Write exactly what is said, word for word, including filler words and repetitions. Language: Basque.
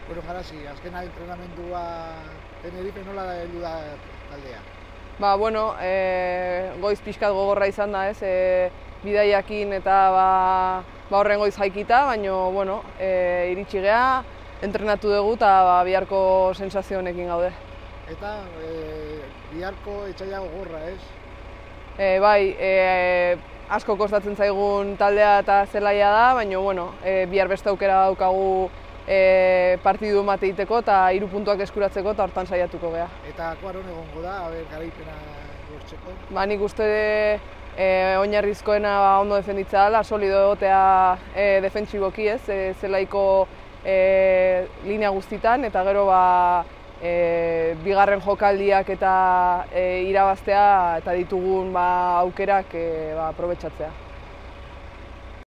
Bueno, Jarasi, azkena entrenamendua Tenerife nola da heldu da taldea? Ba, bueno, e, goiz pixkat gogorra izan da, ez, e, bidaiakin eta ba, ba horren goiz jaikita, baina, bueno, e, iritsi geha, entrenatu dugu eta ba, biharko sensazio honekin gaude. Eta e, biharko etxaila gogorra, ez? E, bai, e, asko kostatzen zaigun taldea eta zelaia da, baina, bueno, e, bihar beste aukera daukagu e, partidu emate egiteko eta hiru puntuak eskuratzeko eta hortan saiatuko geha. Eta kuaron egongo da, haber, garaipena gortzeko? Ba, nik uste e, oinarrizkoena ba, ondo defenditza dela, solido egotea e, defentsiboki, ez, e, zelaiko e, linea guztitan, eta gero ba, e, bigarren jokaldiak eta e, irabaztea eta ditugun ba, aukerak e, ba, aprobetxatzea.